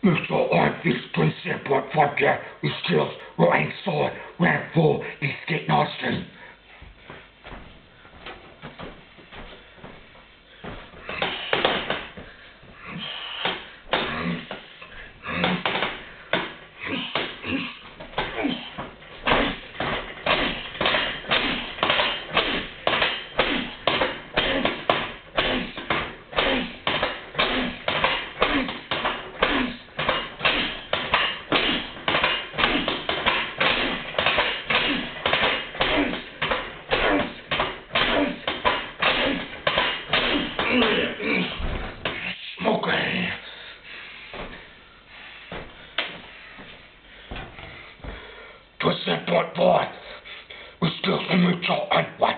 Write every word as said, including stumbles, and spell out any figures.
Mucho on this principle for the skills will install when for the skate nostril. Smoking. Twisted point boy. We still mucho and what?